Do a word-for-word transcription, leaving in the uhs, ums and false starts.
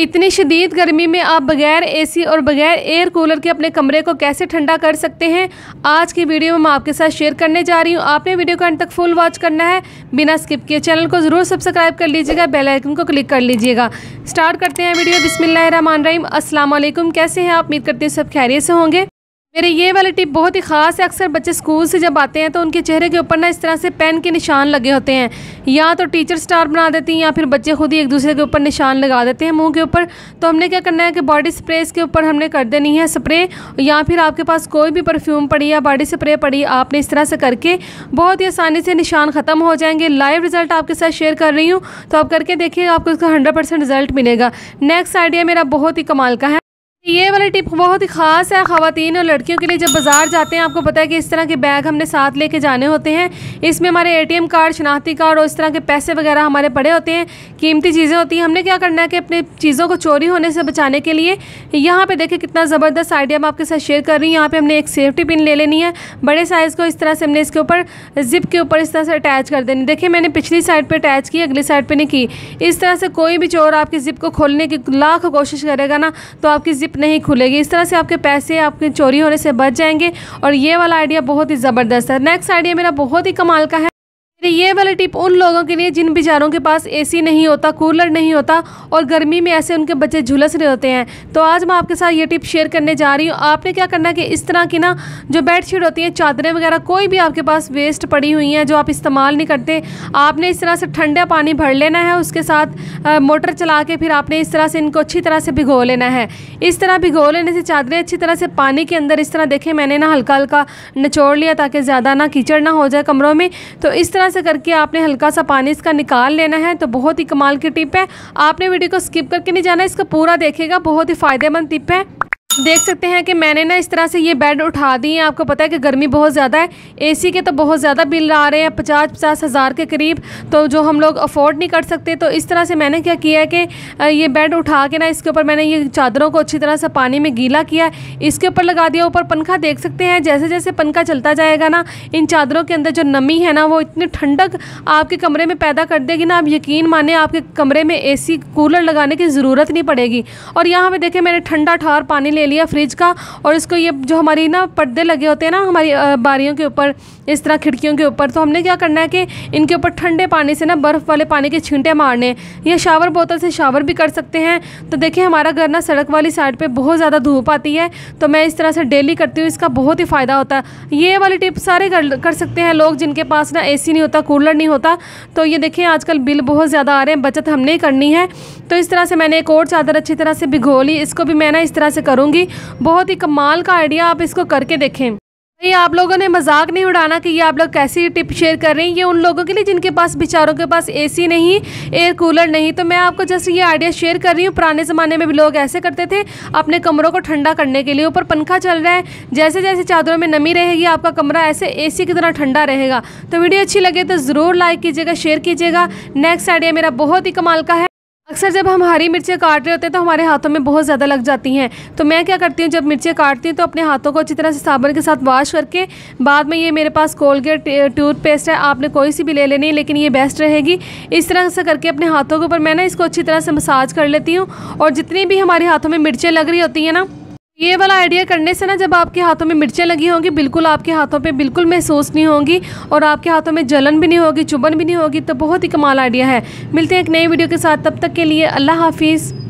इतनी शदीद गर्मी में आप बगैर एसी और बगैर एयर कूलर के अपने कमरे को कैसे ठंडा कर सकते हैं, आज की वीडियो में मैं आपके साथ शेयर करने जा रही हूं। आपने वीडियो को अंत तक फुल वॉच करना है बिना स्किप किए। चैनल को ज़रूर सब्सक्राइब कर लीजिएगा, बेल आइकन को क्लिक कर लीजिएगा। स्टार्ट करते हैं वीडियो। बिस्मिल्लाहिर्रहमानिर्रहीम। अस्सलाम वालेकुम। कैसे हैं आप? उम्मीद करती हूँ सब खैरियत से होंगे। मेरे ये वाली टिप बहुत ही ख़ास है। अक्सर बच्चे स्कूल से जब आते हैं तो उनके चेहरे के ऊपर ना इस तरह से पेन के निशान लगे होते हैं, या तो टीचर स्टार बना देती हैं या फिर बच्चे खुद ही एक दूसरे के ऊपर निशान लगा देते हैं मुंह के ऊपर। तो हमने क्या करना है कि बॉडी स्प्रे इसके ऊपर हमने कर देनी है स्प्रे, या फिर आपके पास कोई भी परफ्यूम पड़ी या बॉडी स्प्रे पड़ी, आपने इस तरह से करके बहुत ही आसानी से निशान ख़त्म हो जाएंगे। लाइव रिजल्ट आपके साथ शेयर कर रही हूँ, तो आप करके देखिएगा, आपको इसका हंड्रेड परसेंट रिजल्ट मिलेगा। नेक्स्ट आइडिया मेरा बहुत ही कमाल का है। ये वाली टिप बहुत ही ख़ास है ख़वातीन और लड़कियों के लिए। जब बाज़ार जाते हैं आपको पता है कि इस तरह के बैग हमने साथ लेके जाने होते हैं। इसमें हमारे एटीएम कार्ड, शनाख्ती कार्ड और इस तरह के पैसे वगैरह हमारे पड़े होते हैं, कीमती चीज़ें होती हैं। हमने क्या करना है कि अपने चीज़ों को चोरी होने से बचाने के लिए यहाँ पे देखिए कितना ज़बरदस्त आइडिया मैं आपके साथ शेयर कर रही हूँ। यहाँ पे हमने एक सेफ्टी पिन ले लेनी है बड़े साइज़ को। इस तरह से हमने इसके ऊपर जिप के ऊपर इस तरह से अटैच कर देनी। देखिए मैंने पिछली साइड पर अटैच की, अगली साइड पर नहीं की। इस तरह से कोई भी चोर आपकी जिप को खोलने की लाख कोशिश करेगा ना, तो आपकी जिप नहीं खुलेगी। इस तरह से आपके पैसे आपके चोरी होने से बच जाएंगे। और ये वाला आइडिया बहुत ही ज़बरदस्त है। नेक्स्ट आइडिया मेरा बहुत ही कमाल का है। ये वाला टिप उन लोगों के लिए जिन बेचारों के पास एसी नहीं होता, कूलर नहीं होता और गर्मी में ऐसे उनके बच्चे झुलस रहे होते हैं। तो आज मैं आपके साथ ये टिप शेयर करने जा रही हूँ। आपने क्या करना है कि इस तरह की ना जो बेडशीट होती हैं, चादरें वगैरह, कोई भी आपके पास वेस्ट पड़ी हुई हैं जो आप इस्तेमाल नहीं करते, आपने इस तरह से ठंडा पानी भर लेना है। उसके साथ आ, मोटर चला के फिर आपने इस तरह से इनको अच्छी तरह से भिगो लेना है। इस तरह भिगो लेने से चादरें अच्छी तरह से पानी के अंदर इस तरह देखें मैंने ना हल्का हल्का निचोड़ लिया ताकि ज़्यादा ना कीचड़ ना हो जाए कमरों में। तो इस तरह से करके आपने हल्का सा पानी इसका निकाल लेना है। तो बहुत ही कमाल की टिप है, आपने वीडियो को स्किप करके नहीं जाना, इसका पूरा देखिएगा, बहुत ही फ़ायदेमंद टिप है। देख सकते हैं कि मैंने ना इस तरह से ये बेड उठा दी है। आपको पता है कि गर्मी बहुत ज़्यादा है, एसी के तो बहुत ज़्यादा बिल आ रहे हैं, पचास पचास हज़ार के करीब, तो जो हम लोग अफोर्ड नहीं कर सकते। तो इस तरह से मैंने क्या किया है कि ये बेड उठा के ना इसके ऊपर मैंने ये चादरों को अच्छी तरह से पानी में गीला किया, इसके ऊपर लगा दिया। ऊपर पंखा देख सकते हैं, जैसे जैसे पंखा चलता जाएगा ना, इन चादरों के अंदर जो नमी है ना वो इतनी ठंडक आपके कमरे में पैदा कर देगी ना, आप यकीन माने आपके कमरे में ए सी कूलर लगाने की ज़रूरत नहीं पड़ेगी। और यहाँ पर देखें मैंने ठंडा ठार पानी ले लिया फ्रिज का, और इसको ये जो हमारी ना पर्दे लगे होते हैं ना हमारी बारियों के ऊपर, इस तरह खिड़कियों के ऊपर, तो हमने क्या करना है कि इनके ऊपर ठंडे पानी से ना बर्फ़ वाले पानी के छींटे मारने। ये शावर बोतल से शावर भी कर सकते हैं। तो देखिए हमारा घर ना सड़क वाली साइड पे बहुत ज़्यादा धूप आती है, तो मैं इस तरह से डेली करती हूँ, इसका बहुत ही फ़ायदा होता है। ये वाली टिप सारे कर, कर सकते हैं लोग जिनके पास ना एसी नहीं होता, कूलर नहीं होता। तो ये देखिए आजकल बिल बहुत ज़्यादा आ रहे हैं, बचत हमने ही करनी है। तो इस तरह से मैंने एक और चादर अच्छी तरह से भिगो ली, इसको भी मैं ना इस तरह से करूँगी। बहुत ही कमाल का आइडिया, आप इसको करके देखें। ये आप लोगों ने मजाक नहीं उड़ाना कि ये आप लोग कैसी टिप शेयर कर रहे हैं। ये उन लोगों के लिए जिनके पास बेचारों के पास एसी नहीं, एयर कूलर नहीं। तो मैं आपको जस्ट ये आइडिया शेयर कर रही हूँ। पुराने ज़माने में भी लोग ऐसे करते थे अपने कमरों को ठंडा करने के लिए। ऊपर पंखा चल रहा है, जैसे जैसे चादरों में नमी रहेगी आपका कमरा ऐसे एसी की तरह ठंडा रहेगा। तो वीडियो अच्छी लगे तो ज़रूर लाइक कीजिएगा, शेयर कीजिएगा। नेक्स्ट आइडिया मेरा बहुत ही कमाल का है। अक्सर जब हम हरी मिर्चें काट रहे होते हैं तो हमारे हाथों में बहुत ज़्यादा लग जाती हैं। तो मैं क्या करती हूँ, जब मिर्चें काटती हूँ तो अपने हाथों को अच्छी तरह से साबुन के साथ वॉश करके बाद में, ये मेरे पास कोलगेट टूथपेस्ट है, आपने कोई सी भी ले लेनी है लेकिन ये बेस्ट रहेगी। इस तरह से करके अपने हाथों के ऊपर मैं ना इसको अच्छी तरह से मसाज कर लेती हूँ। और जितनी भी हमारे हाथों में मिर्चें लग रही होती हैं ना, ये वाला आइडिया करने से ना जब आपके हाथों में मिर्चें लगी होंगी बिल्कुल आपके हाथों पे बिल्कुल महसूस नहीं होंगी, और आपके हाथों में जलन भी नहीं होगी, चुभन भी नहीं होगी। तो बहुत ही कमाल आइडिया है। मिलते हैं एक नई वीडियो के साथ, तब तक के लिए अल्लाह हाफिज़।